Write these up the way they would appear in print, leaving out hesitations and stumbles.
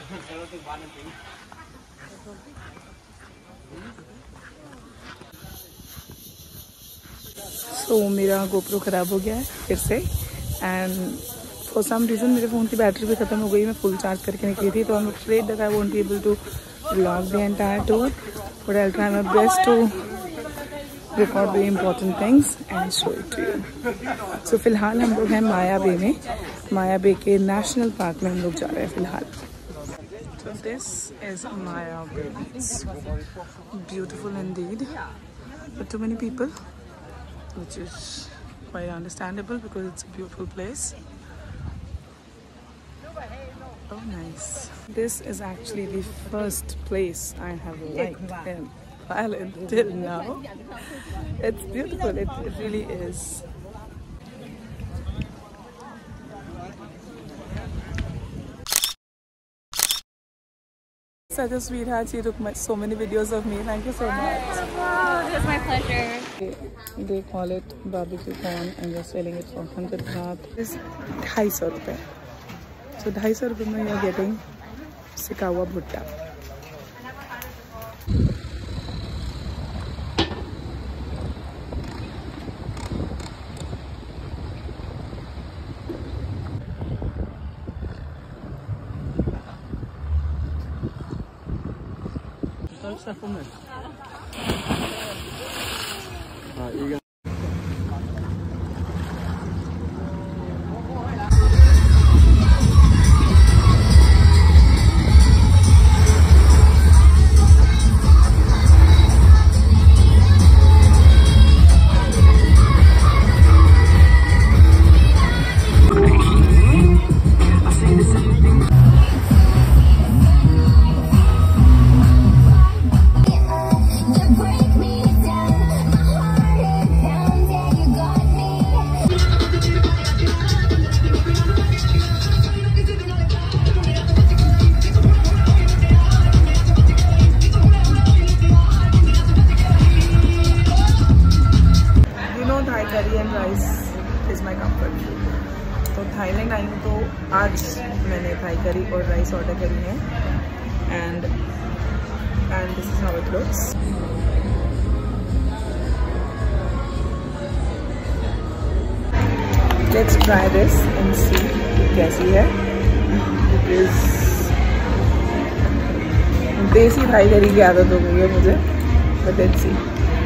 तो मेरा गोप्रो ख़राब हो गया है फिर से एंड फॉर सम रीज़न मेरे फ़ोन की बैटरी भी ख़त्म हो गई। मैं फुल चार्ज करके निकली थी, तो I am afraid that I won't be able to vlog the entire tour, but I will try my best to record the important things and show it to you. So फिलहाल हम लोग हैं माया बे में। माया बे के नेशनल पार्क में हम लोग जा रहे हैं फिलहाल। So this is Maya Bay. It's beautiful indeed, but too many people, which is quite understandable because it's a beautiful place. Oh, nice. This is actually the first place I have liked in Thailand till now. It's beautiful. It really is. Such a sweetheart. She took so many videos of me. Thank you so much. Oh, it was my pleasure. They call it barbecue corn and they're selling it for 100 baht. It's 250 rupees. So 250 rupees में you're getting सिका हुआ भुट्टा. तो Thailand I हूँ तो आज मैंने Thai curry और राइस ऑर्डर करी है and this is how it looks. Let's try this and see कैसी है। देसी थाई करी की आदत हो गई है मुझे, but let's see.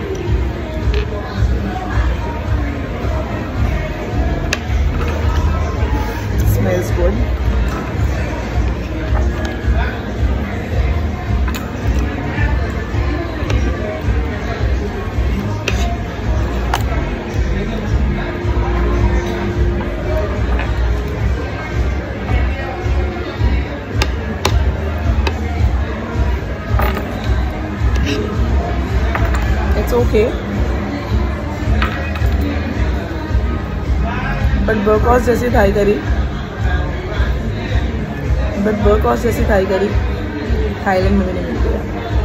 Smells good. It's okay, but burgos जैसी थाई करी थाईलैंड में भी नहीं मिलती है।